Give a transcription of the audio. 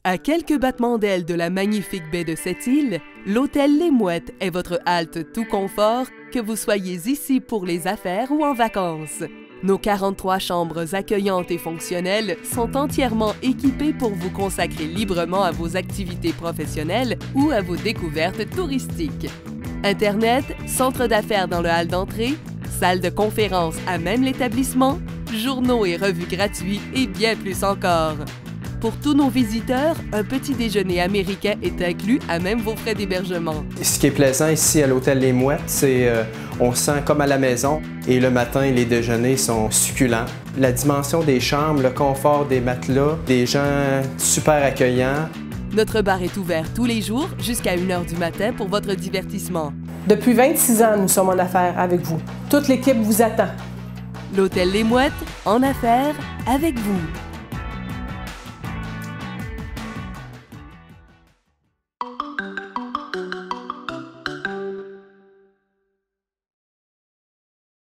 À quelques battements d'ailes de la magnifique baie de cette île, l'hôtel Les Mouettes est votre halte tout confort, que vous soyez ici pour les affaires ou en vacances. Nos 43 chambres accueillantes et fonctionnelles sont entièrement équipées pour vous consacrer librement à vos activités professionnelles ou à vos découvertes touristiques. Internet, centre d'affaires dans le hall d'entrée, salle de conférence à même l'établissement, journaux et revues gratuits et bien plus encore. Pour tous nos visiteurs, un petit déjeuner américain est inclus à même vos frais d'hébergement. Ce qui est plaisant ici à l'hôtel Les Mouettes, c'est on se sent comme à la maison et le matin, les déjeuners sont succulents. La dimension des chambres, le confort des matelas, des gens super accueillants. Notre bar est ouvert tous les jours jusqu'à 1 h du matin pour votre divertissement. Depuis 26 ans, nous sommes en affaires avec vous. Toute l'équipe vous attend. L'hôtel Les Mouettes, en affaires avec vous.